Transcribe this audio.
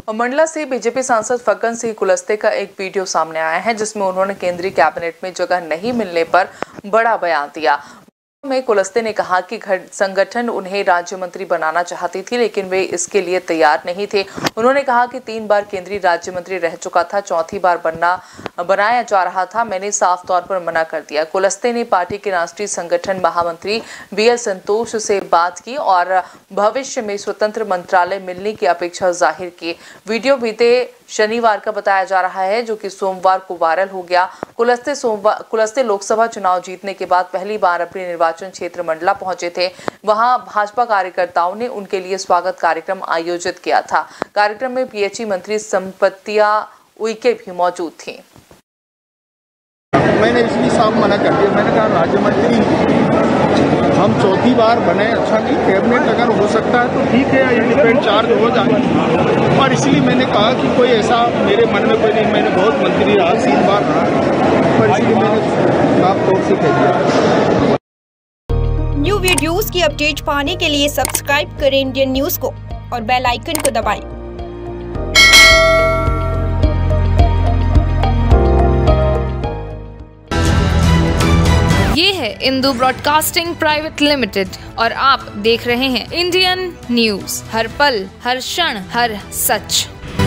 मंडला से बीजेपी सांसद फग्गन सिंह कुलस्ते का एक वीडियो सामने आया है जिसमें उन्होंने केंद्रीय कैबिनेट में जगह नहीं मिलने पर बड़ा बयान दिया। में कुलस्ते ने कहा कि संगठन उन्हें राज्य मंत्री बनाना चाहती थी लेकिन वे इसके लिए तैयार नहीं थे। उन्होंने कहा कि 3 बार केंद्रीय राज्य मंत्री रह चुका था, चौथी बार बनाया जा रहा था, मैंने साफ तौर पर मना कर दिया। कुलस्ते ने पार्टी के राष्ट्रीय संगठन महामंत्री बीएल संतोष से बात की और भविष्य में स्वतंत्र मंत्रालय मिलने की अपेक्षा जाहिर की। वीडियो बीते शनिवार का बताया जा रहा है जो कि सोमवार को वायरल हो गया। कुलस्ते लोकसभा चुनाव जीतने के बाद पहली बार अपने निर्वाचन क्षेत्र मंडला पहुंचे थे। वहां भाजपा कार्यकर्ताओं ने उनके लिए स्वागत कार्यक्रम आयोजित किया था। कार्यक्रम में पीएचई मंत्री संपत्तिया उइके भी मौजूद थी। मैंने इसलिए साफ मना कर दिया। मैंने कहा राज्य मंत्री हम चौथी बार बने, अच्छा नहीं, कैबिनेट अगर हो सकता है तो ठीक है, इंडिपेंडेंट चार्ज हो जाए। और इसलिए मैंने कहा कि कोई ऐसा मेरे मन में कोई नहीं, मैंने बहुत मंत्री रहा, 3 बार रहा, पर इसलिए मैंने साफ तौर से कह दिया। न्यू वीडियोस की अपडेट पाने के लिए सब्सक्राइब करें इंडियन न्यूज को और बेल आइकन को दबाएं। ये है इंदू ब्रॉडकास्टिंग प्राइवेट लिमिटेड और आप देख रहे हैं इंडियन न्यूज, हर पल, हर क्षण, हर सच।